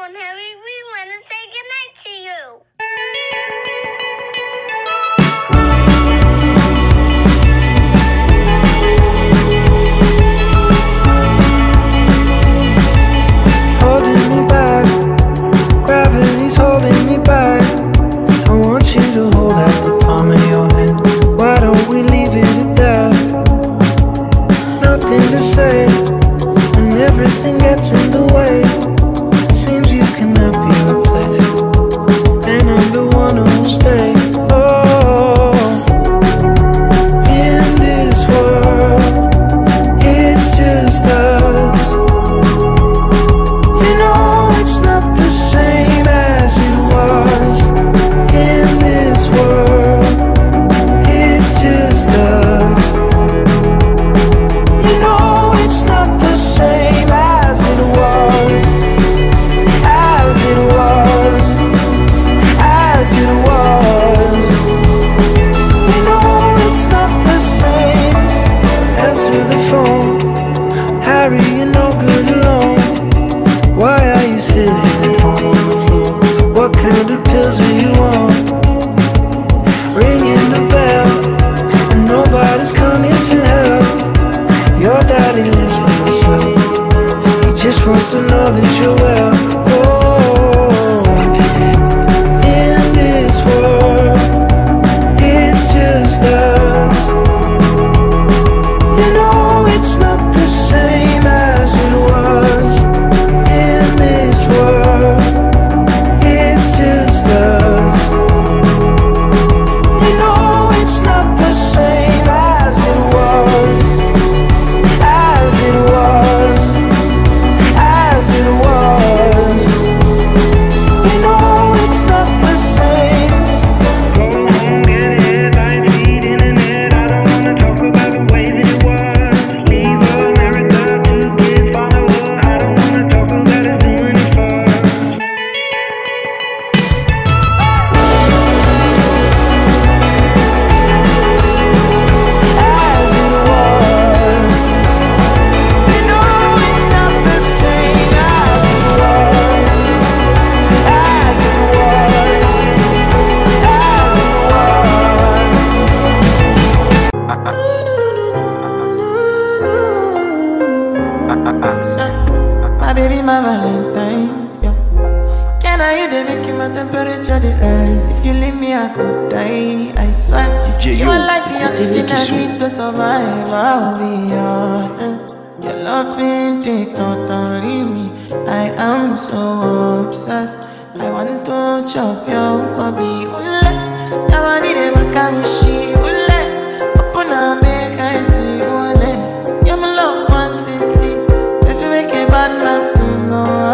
phone, Harry. We want to say goodnight to you. Holding me back, gravity's holding me back. I want you to hold out the palm of your hand. Why don't we leave it at that? Nothing to say, and everything gets in the way. Seems you cannot be replaced, and I'm the one who'll stay. Oh, in this world, it's just us. You know it's not the same as it was. In this world, it's just us. You know it's not the same as it was. As it was. As it was. You know it's not the same. Answer the phone. Harry, you're no good alone. Why are you sitting at home on the floor? What kind of pills are you on? Ringing the bell, and nobody's coming to help. Your daddy lives by himself. He just wants to know that you're well. Oh, in this world, it's just us. You know it's not the same as it was. In this world, it's just us. You know it's not the same as it was. As it was. As it was. You know it's not the same. Go home, get headlines, feed internet. I don't wanna talk about the way that it was. Leave America, 2 kids follow her. I don't wanna talk about us doing it first. As it was. You know it's not the same as it was. As it was. As it was. My baby, my Valentine. Yeah. Can I hear the making my temperature the rise? If you leave me, I could die. I swear. You are like the oxygen I need to survive. I'll be honest. Your love ain't take totally me. I am so obsessed. I want to chop your kwabi ule. Never did ever carry she ule. Open up, make I see ule. You're my love, Nwantiti. If you make a bad man sing,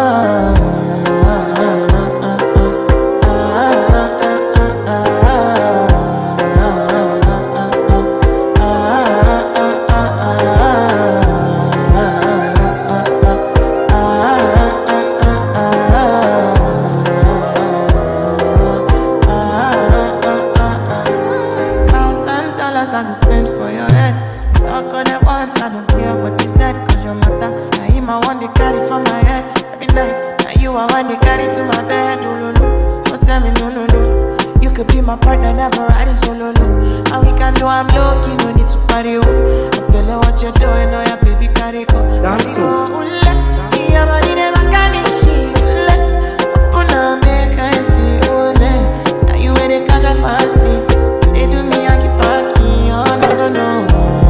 I go spend for your head. Talk on it once, I don't care what you said. Cause your matter, now him I want to carry for my head. Every night, now you I want to carry to my bed. Oh, no, no, don't tell me no, no, no. You could be my partner, never riding solo, no. And we can do I'm lucky, no need to party, oh. I'm feeling what you're doing, oh yeah, baby, carry go. That's so. Yeah, but you never can be shit. Open up, make I see, oh, now you ain't a catch a fancy. They do me, I keep parking, oh, no, no, no.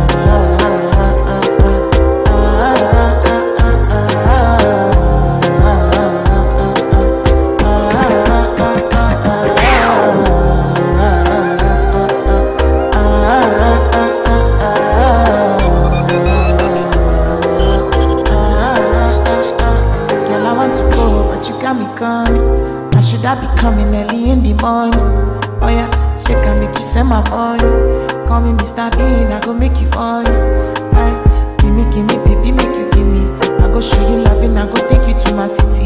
I should I be coming early in the morning? Oh yeah, she can make you send my money. Call me Mr. Bean, I go make you on. Give me, baby, make you give me. I go show you loving, I go take you to my city.